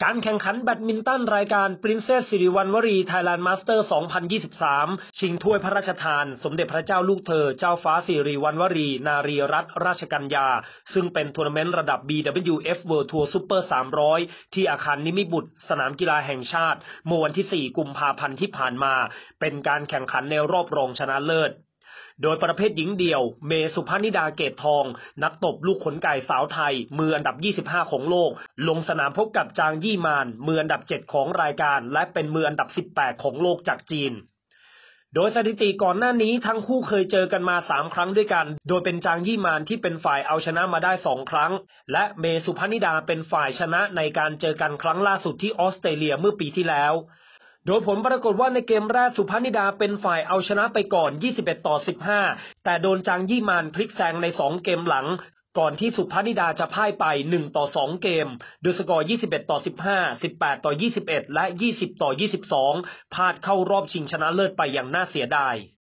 การแข่งขันแบดมินตันรายการ Princess สิริวัณวรี Thailand Master 2023 ชิงถ้วยพระราชทานสมเด็จพระเจ้าลูกเธอเจ้าฟ้าสิริวัณวรี นารีรัตนราชกัญญาซึ่งเป็นทัวร์นาเมนต์ระดับ BWF World Tour Super 300 ที่อาคารนิมิตรบุตรสนามกีฬาแห่งชาติเมื่อวันที่ 4 กุมภาพันธ์ที่ผ่านมาเป็นการแข่งขันในรอบรองชนะเลิศโดยประเภทหญิงเดี่ยวเมสุภานิดาเกตทองนักตบลูกขนไก่สาวไทยมืออันดับ 25 ของโลกลงสนามพบกับจางยี่มานมืออันดับ 7 ของรายการและเป็นมืออันดับ 18 ของโลกจากจีนโดยสถิติก่อนหน้านี้ทั้งคู่เคยเจอกันมา3 ครั้งด้วยกันโดยเป็นจางยี่มานที่เป็นฝ่ายเอาชนะมาได้2 ครั้งและเมสุภานิดาเป็นฝ่ายชนะในการเจอกันครั้งล่าสุดที่ออสเตรเลียเมื่อปีที่แล้วโดยผลปรากฏว่าในเกมแรกสุภานิดาเป็นฝ่ายเอาชนะไปก่อน 21-15 แต่โดนจางยี่มานพลิกแซงใน2 เกมหลังก่อนที่สุภานิดาจะพ่ายไป 1-2 เกมโดยสกอร์ 21-15 18-21 และ 20-22 พลาดเข้ารอบชิงชนะเลิศไปอย่างน่าเสียดาย